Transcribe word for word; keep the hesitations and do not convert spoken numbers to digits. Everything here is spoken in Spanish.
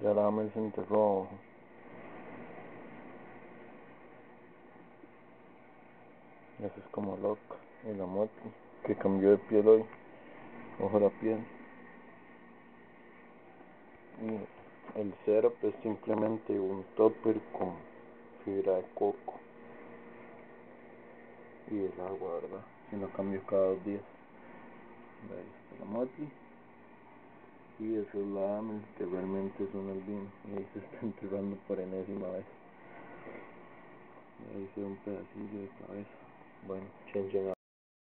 Ya la Amel se enterró. Eso es como loca. Y la moto que cambió de piel hoy. Ojo la piel. Y el syrup es simplemente un topper con fibra de coco. Y el agua, ¿verdad? Si lo cambio cada dos días. Ahí está la moto. Y eso es la Amel, que realmente es un albino. Y ahí se está enterrando por enésima vez. Y ahí se ve un pedacillo de cabeza. Bueno, changing